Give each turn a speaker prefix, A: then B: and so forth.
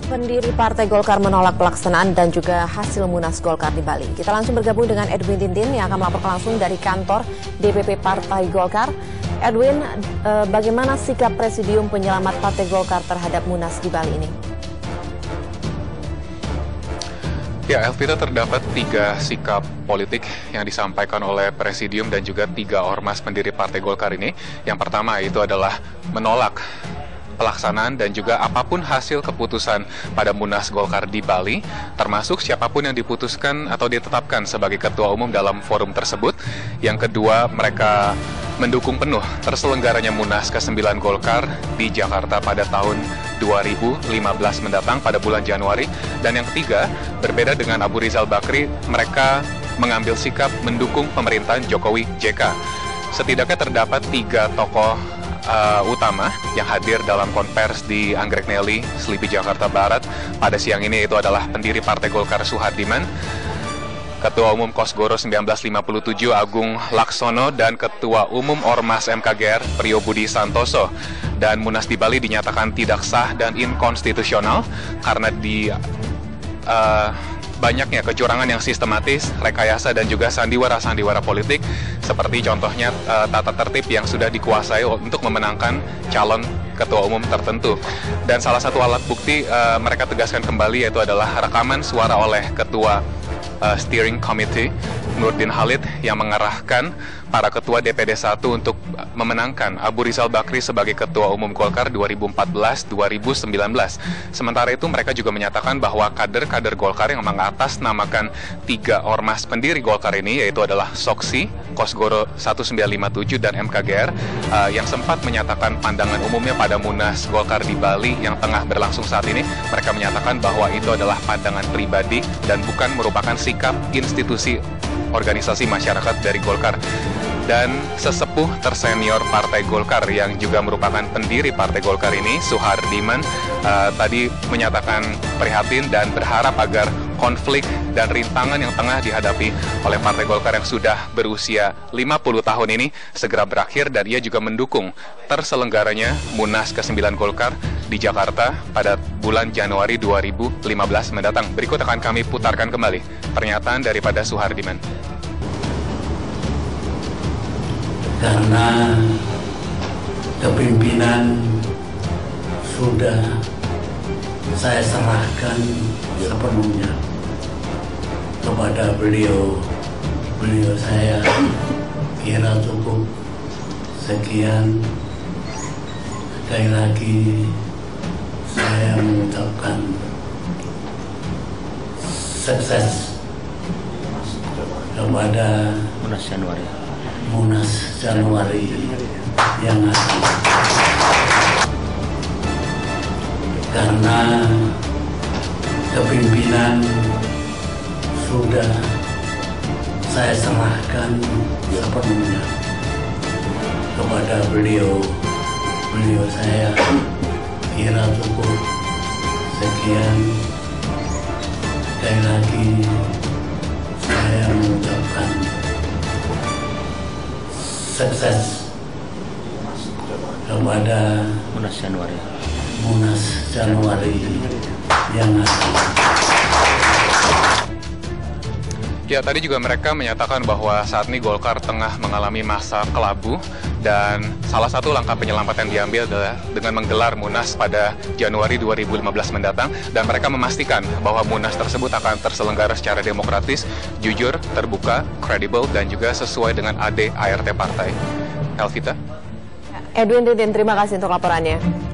A: Pendiri Partai Golkar menolak pelaksanaan dan juga hasil Munas Golkar di Bali. Kita langsung bergabung dengan Edwin Tintin yang akan melaporkan langsung dari kantor DPP Partai Golkar. Edwin, bagaimana sikap Presidium Penyelamat Partai Golkar terhadap Munas di Bali ini?
B: Ya, Elvira, terdapat 3 sikap politik yang disampaikan oleh Presidium dan juga 3 ormas pendiri Partai Golkar ini. Yang pertama itu adalah menolak pelaksanaan dan juga apapun hasil keputusan pada Munas Golkar di Bali, termasuk siapapun yang diputuskan atau ditetapkan sebagai ketua umum dalam forum tersebut. Yang kedua, mereka mendukung penuh terselenggaranya Munas ke-9 Golkar di Jakarta pada tahun 2015 mendatang pada bulan Januari. Dan yang ketiga, berbeda dengan Abu Rizal Bakri, mereka mengambil sikap mendukung pemerintahan Jokowi JK. Setidaknya terdapat 3 tokoh utama yang hadir dalam konvers di Anggrek Neli, Selipi, Jakarta Barat pada siang ini, itu adalah pendiri Partai Golkar Suhardiman, Ketua Umum Kosgoro 1957 Agung Laksono, dan Ketua Umum Ormas MKGR Priyo Budi Santoso. Dan Munas di Bali dinyatakan tidak sah dan inkonstitusional karena banyaknya kecurangan yang sistematis, rekayasa, dan juga sandiwara-sandiwara politik, seperti contohnya tata tertib yang sudah dikuasai untuk memenangkan calon ketua umum tertentu. Dan salah satu alat bukti mereka tegaskan kembali yaitu adalah rekaman suara oleh Ketua Steering Committee Nurdin Halid yang mengarahkan para ketua DPD 1 untuk memenangkan Abu Rizal Bakri sebagai Ketua Umum Golkar 2014-2019. Sementara itu mereka juga menyatakan bahwa kader-kader Golkar yang mengatasnamakan 3 ormas pendiri Golkar ini, yaitu adalah Soksi, Kosgoro 1957, dan MKGR, yang sempat menyatakan pandangan umumnya pada Munas Golkar di Bali yang tengah berlangsung saat ini. Mereka menyatakan bahwa itu adalah pandangan pribadi dan bukan merupakan sikap institusi organisasi masyarakat dari Golkar. Dan sesepuh tersenior Partai Golkar yang juga merupakan pendiri Partai Golkar ini, Suhardiman, tadi menyatakan prihatin dan berharap agar konflik dan rintangan yang tengah dihadapi oleh Partai Golkar yang sudah berusia 50 tahun ini segera berakhir, dan ia juga mendukung terselenggaranya Munas ke-9 Golkar di Jakarta pada bulan Januari 2015 mendatang. Berikut akan kami putarkan kembali pernyataan daripada Suhardiman.
C: Karena kepimpinan sudah saya serahkan sepenuhnya kepada beliau. Beliau saya kira cukup. Sekian, sekali lagi saya mengucapkan sukses kepada Munas Januari yang akan, karena kepimpinan sudah saya serahkan sepenuhnya kepada beliau. Beliau saya kira cukup. Sekian, sekali lagi saya mengucapkan sukses kepada Munas Januari yang akan.
B: Ya, tadi juga mereka menyatakan bahwa saat ini Golkar tengah mengalami masa kelabu, dan salah satu langkah penyelamatan yang diambil adalah dengan menggelar Munas pada Januari 2015 mendatang, dan mereka memastikan bahwa Munas tersebut akan terselenggara secara demokratis, jujur, terbuka, kredibel, dan juga sesuai dengan AD ART partai. Elvita.
A: Edwin Tintin, terima kasih untuk laporannya.